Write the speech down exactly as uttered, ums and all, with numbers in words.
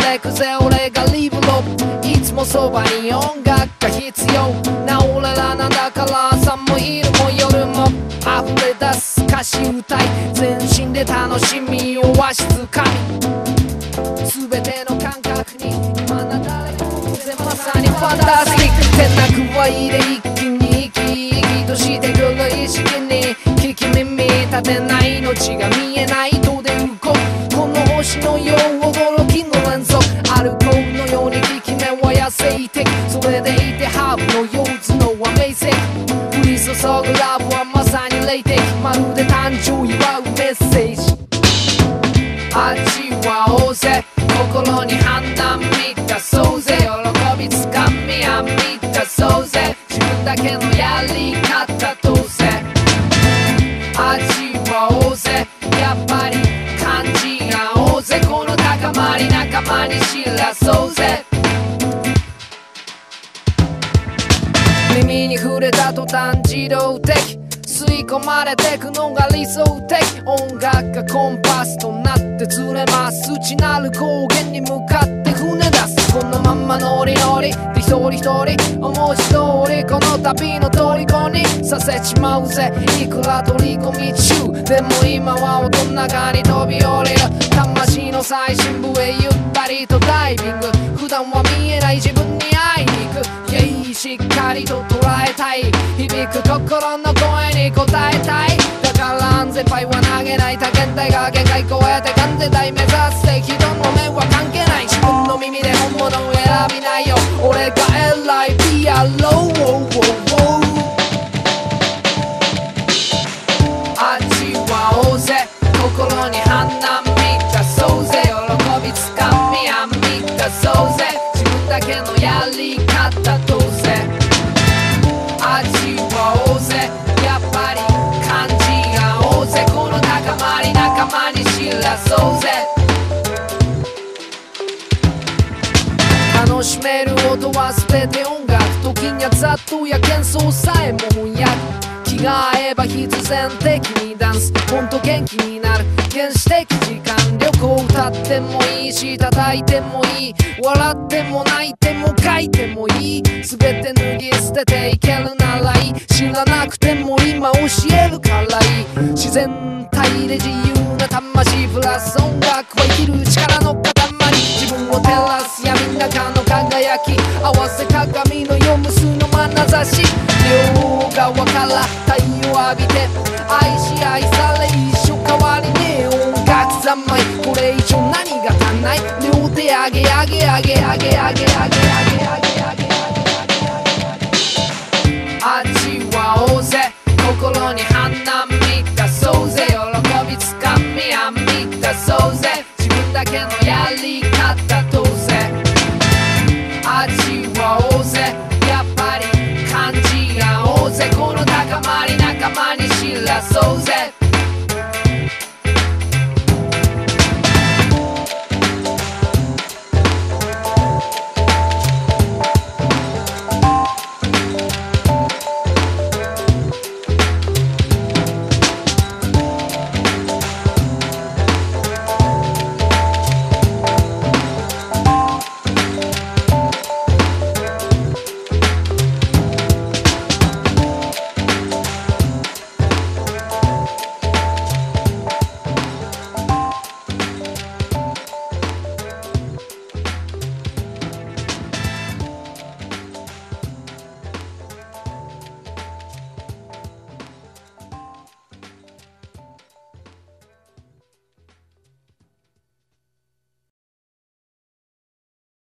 れくぜ俺がリブロいつもそばに音楽が必要な俺らなんだから朝も昼も夜も溢れ出す歌詞歌い全身で楽しみをわしづかみ全ての感覚に今なだれまさにファンタスティックてなくはいで一気に生き生きとしてくる意識に聞き耳立てない命が見えないとで動くこの星のよう驚きの連続アルコールのように効き目は痩せてそれでいてハーブのよう頭脳は明晰降り注ぐラブはまさに霊的まるで誕生祝うメッセージ味わおうぜ心に花見出そうぜ喜びつかみ編み出そうぜ自分だけのやり方とぜ味わおうぜやっぱり感じ合おうぜこの高まり仲間に知らそうぜ耳に触れた途端自動的吸い込まれてくのが理想的音楽がコンパスとなってずれます内なる高原に向かって船出すこのまんまノリノリで一人一人文字通りこの旅の虜にさせちまうぜいくら取り込み中でも今は大人がに飛び降りる魂の最深部へゆったりとダイビング普段は見えない自分に会いに行くイェイしっかりと捉えたい響く心の声に応えたいだから安全牌は投げない多限大が限界超えて完全体目指して人の目は関係ない自分の耳で本物を選びないよ俺が偉いピアロー味わおうぜ心に花見出そうぜ喜びつかみ編み出そうぜ自分だけのやり方とぜ味わおうぜやっぱり感じ合おうぜこの高まり仲間に知らそうぜ楽しめる音は全て音楽時には雑踏や喧騒さえも翻訳気が合えば必然的にダンスほんと元気になる原始的時間旅行歌ってもいいし叩いてもいい笑っても泣いても書いてもいい全て脱ぎ捨てていけるならいい知らなくても今教えるからいい自然体で自由な魂プラス音楽は生きる力の塊自分を照らす闇の中の輝き合わせ鏡のよ無数の眼差し両側から太陽浴びて愛し愛され一生変わりねえ音楽三昧これ以上何が足んない両手上げ上げ上げ上げ上げ上げ上げ上げ